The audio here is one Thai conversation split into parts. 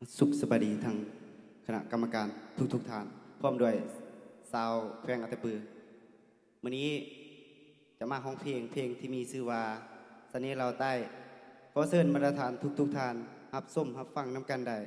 สุขสบายดีทางคณะกรรมการทุกท่านพร้อมด้วยสาวแพงอัตปือวันนี้จะมาห้องเพลงที่มีชื่อว่าเสน่ห์เราใต้ขอเชิญมาตรฐานทุกท่านรับส้มรับฟังน้ำกันได้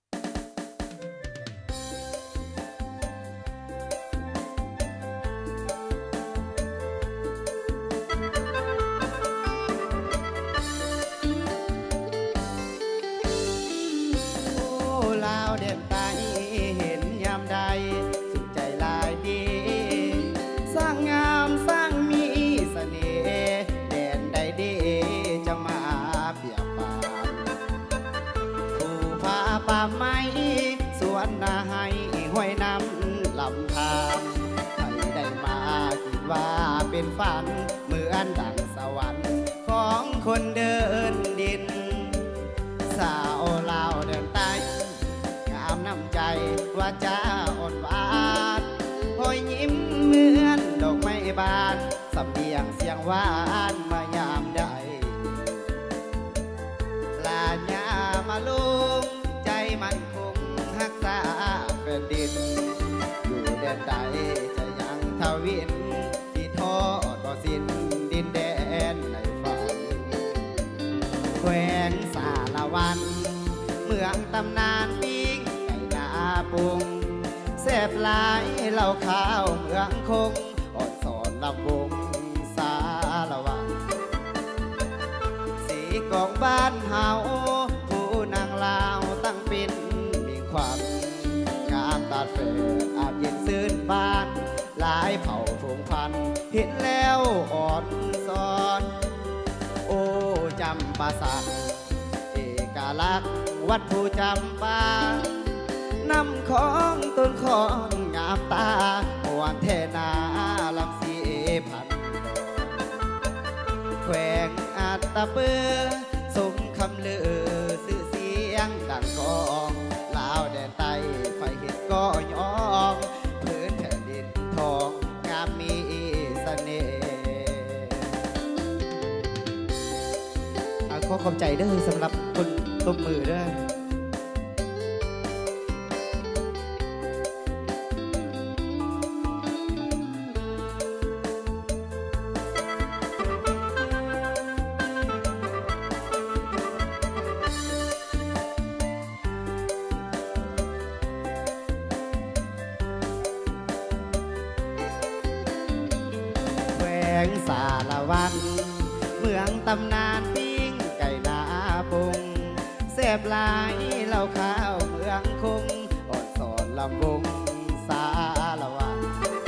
ป่าไม้สวนนาให้ห้วยน้ำลำธารให้ได้มาคิดว่าเป็นฝันเหมือนดังสวรรค์ของคนเดินดินสาวลาวเดินใต้งามน้ำใจว่าจะอ่อนหวานหอยยิ้มเหมือนดอกไม้บานสำเนียงเสียงหวานมายามใดลาญามาลุงใจมันคงรักษาแผ่นดินอยู่แดนใดจะยังทวินที่ทอดต่อสิ้นดินแดนในฝันแขวงสารวันเมืองตำนานปิ้งไก่นาปุงแซ่บหลายเหล่าข้าวเมืองคงอดสอนลำวงสารวันสีกองบ้านเฮาผู้นางลาวตั้งเป็นมีความงามตาเฟดอาจเย็นซื่นบ้านหลายเผ่าพงพันเห็นแล้วอ่อนซ้อนโอ้จำปาสักเอกลักษณ์วัดผู้จำปานำของต้นของงามตาหวนเทนาลำสีพันแขวงอัตตปือสมคำลือสื่อเสียงดังกองลาวแดนใต้ไฟเห็นก็ยองพื้นแผ่นดินทองงามมีเสน่ห์ขอขอบใจเด้อสำหรับคนตบมือเด้อสารวันเมืองตำนานปิ้งไก่นาปุงแซ่บหลายเหล่าข้าวเมืองคงอดสอนลำวงสารวัน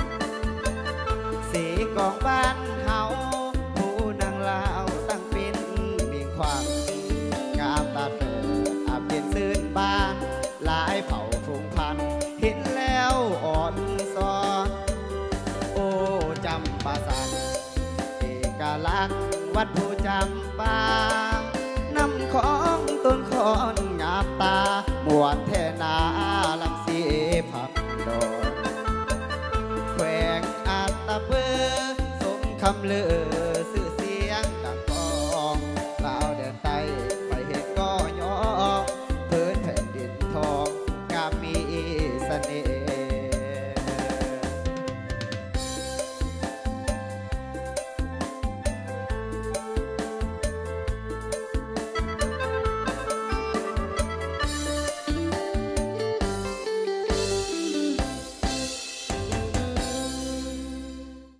สีกองบ้านเฮาผู้นางลาวตั้งเป็นมีความงามตาเฟดอาบเย็นซื่นบ้านหลายเผ่าพงพันเห็นแล้วอ่อนซ้อนโอ้จำปาสักกาลักวัดผู้จำปานำของต้นขอนงามตามวนเทนาลำสีผักดอนแขวงอัตตปือสมคำลือสื่อเสียงดังกองลาวเดินใต้ไปเห็นก็ยองพื้นแผ่นดินทองงามมีเสน่ห์